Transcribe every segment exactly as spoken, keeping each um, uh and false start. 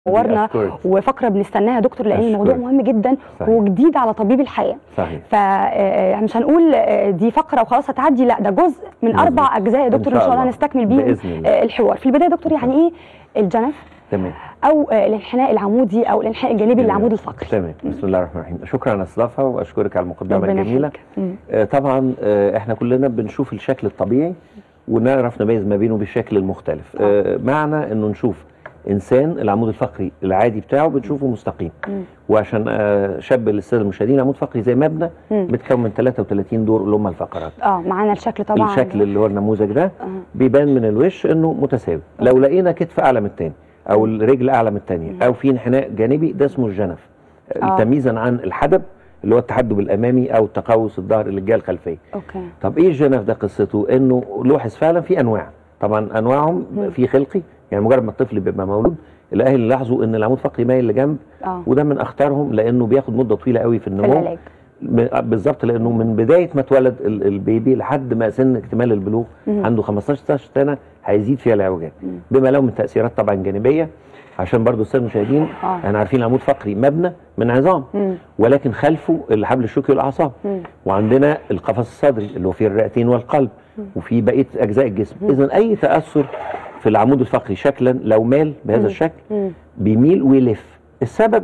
ورنا وفقره بنستناها يا دكتور، لان الموضوع مهم جدا. صحيح. وجديد على طبيب الحياه. صحيح. فمش هنقول دي فقره وخلاص هتعدي، لا ده جزء من مزبط. اربع اجزاء يا دكتور ان شاء الله هنستكمل بيهم الحوار. في البدايه يا دكتور، يعني ايه الجنف؟ تمام. او الانحناء العمودي او الانحناء الجانبي للعمود الفقري. تمام. بسم الله الرحمن الرحيم. شكرا على الاستضافه واشكرك على المقدمه الجميله. آه طبعا آه احنا كلنا بنشوف الشكل الطبيعي ونعرف نميز ما بينه بالشكل المختلف. آه معنى انه نشوف انسان العمود الفقري العادي بتاعه بنشوفه مستقيم. مم. وعشان آه شاب للساده المشاهدين، العمود الفقري زي مبنى متكون من ثلاثة وثلاثين دور اللي هم الفقرات. اه معانا الشكل طبعا. الشكل اللي هو النموذج ده آه. بيبان من الوش انه متساوي. آه. لو لقينا كتف اعلى من الثاني او الرجل اعلى من الثانيه او في انحناء جانبي، ده اسمه الجنف. آه. تمييزا عن الحدب اللي هو التحدب الامامي او تقوس الظهر اللي الجهه الخلفيه. اوكي. طب ايه الجنف ده؟ قصته انه لوحظ فعلا في انواع، طبعا انواعهم مم. في خلقي، يعني مجرد ما الطفل بيبقى مولود الاهل لاحظوا ان العمود الفقري مايل لجنب. آه. وده من اخطارهم لانه بياخد مده طويله قوي في النمو بالظبط، لانه من بدايه ما اتولد البيبي لحد ما سن اكتمال البلوغ مم. عنده خمستاشر ستاشر سنه هيزيد فيها الاعوجاج بما له من تاثيرات طبعا جانبيه. عشان برضو الساده المشاهدين آه. احنا عارفين العمود الفقري مبنى من عظام، مم. ولكن خلفه الحبل الشوكي والاعصاب، وعندنا القفص الصدري اللي هو فيه الرئتين والقلب، مم. وفيه بقيه اجزاء الجسم. اذا اي تاثر في العمود الفقري شكلا لو مال بهذا مم. الشكل مم. بيميل ويلف. السبب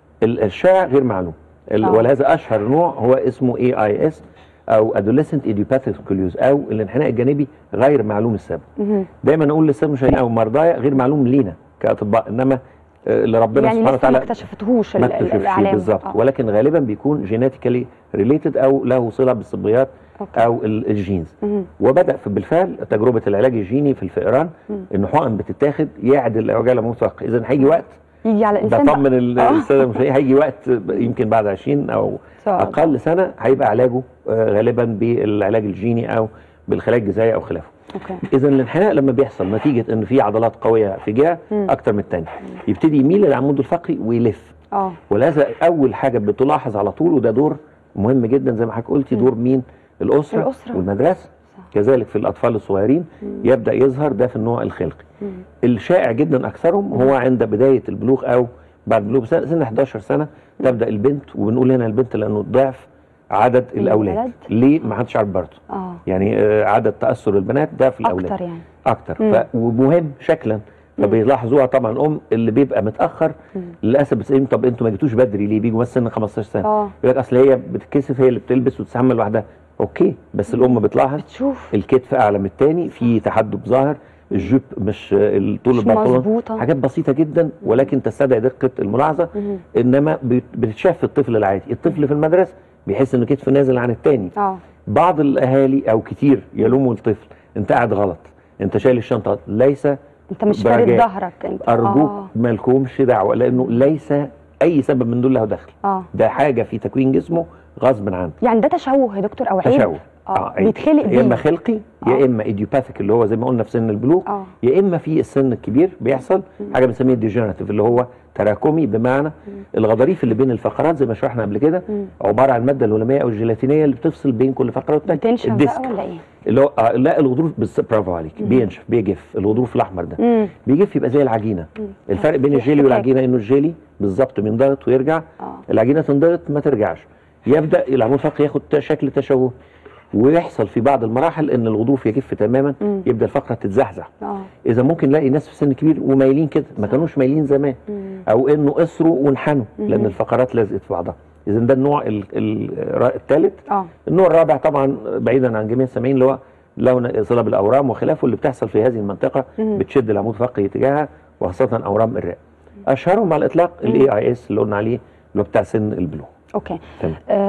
الشائع غير معلوم، آه. ولهذا اشهر نوع هو اسمه اي اي اس او Adolescent Idiopathic Scoliosis او الانحناء الجانبي غير معلوم السبب. مم. دايما نقول للساده المشاهدين او مرضايا غير معلوم لينا كاطباء، انما اللي ربنا يعني سبحانه وتعالى ما اكتشفتهوش العلامه بالظبط، آه. ولكن غالبا بيكون جيناتيكالي ريليتد او له صله بالصبغيات او الجينز. مم. وبدا في بالفعل تجربه العلاج الجيني في الفئران، ان حقن بتتاخد يعدل الاعوجاج العمود الفقري. اذا هيجي وقت يجي على الانسان ده طمن الساده المشاهدين، هيجي وقت يمكن بعد عشرين او اقل سنه هيبقى علاجه غالبا بالعلاج الجيني او بالخلايا الجذعيه او خلافه. اذا الانحناء لما بيحصل نتيجه ان في عضلات قويه في جهه اكتر من الثانيه يبتدي يميل للعمود الفقري ويلف. اه ولهذا اول حاجه بتلاحظ على طول، وده دور مهم جدا زي ما حضرتك قلتي، دور مين؟ الاسره, الأسرة. والمدرسه. صح. كذلك في الاطفال الصغيرين مم. يبدا يظهر ده في النوع الخلقي. مم. الشائع جدا اكثرهم هو عند بدايه البلوغ او بعد بلوغ سن حداشر سنه تبدا البنت، وبنقول هنا البنت لانه ضعف عدد الاولاد. الولد. ليه؟ ما حدش عارف برضه. اه يعني آه عدد تاثر البنات ده في الاولاد اكتر يعني اكتر ف... ومهم شكلا، فبيلاحظوها طبعا الام اللي بيبقى متاخر للاسف. بتسالهم طب انتوا ما جيتوش بدري ليه؟ بيجوا بس سن خمستاشر سنه. اه يقول لك اصل هي بتتكسف، هي اللي بتلبس وتتحمل لوحدها. اوكي، بس مم. الام بتلاحظ بتشوف الكتف اعلى من الثاني، في تحدب ظاهر، الجيب مش طول البنطلون، حاجات بسيطه جدا ولكن تستدعي دقه الملاحظه. انما بتتشاف في الطفل العادي. الطفل في المدرسه بيحس ان كتفه نازل عن الثاني. اه بعض الاهالي او كتير يلوموا الطفل، انت قاعد غلط، انت شايل الشنطه، ليس انت مش فارد ظهرك انت. ارجوك آه. ما لكمش دعوه، لانه ليس اي سبب من دول له دخل. اه ده حاجه في تكوين جسمه غصب عنه. يعني ده تشوه يا دكتور او عيب؟ تشوه اه بيتخلق بيه، يا اما خلقي آه. يا اما ايديوباثيك اللي هو زي ما قلنا في سن البلوغ، آه. يا اما في السن الكبير بيحصل مم. حاجه بنسميها ديجنراتيف اللي هو تراكمي، بمعنى مم. الغضاريف اللي بين الفقرات زي ما شرحنا قبل كده عباره عن الماده الهلاميه او الجيلاتينيه اللي بتفصل بين كل فقره والثانيه. بتنشف بقى ولا ايه؟ اللي هو آه لا الغضروف بس برافو عليك، بينشف بيجف. الغضروف الاحمر ده مم. بيجف يبقى زي العجينه. مم. الفرق بين الجيلي والعجينه انه الجيلي بالظبط بينضغط ويرجع، آه. العجينه تنضغط ما ترجعش. يبدا العمود الفقري ياخد شكل تشوه، ويحصل في بعض المراحل ان الغضروف يجف تماما، مم. يبدا الفقره تتزحزح. اه اذا ممكن نلاقي ناس في سن كبير ومايلين كده ما كانوش مايلين زمان، مم. او انه قصروا وانحنوا لان الفقرات لزقت في بعضها. اذا ده النوع الثالث. اه النوع الرابع طبعا بعيدا عن جميع السامعين اللي هو له صله بالاورام وخلافه، اللي بتحصل في هذه المنطقه مم. بتشد العمود الفقري اتجاهها، وخاصه اورام الرئه. اشهرهم على الاطلاق الاي اي اس اللي قلنا عليه اللي هو بتاع سن البلوغ. اوكي تمام.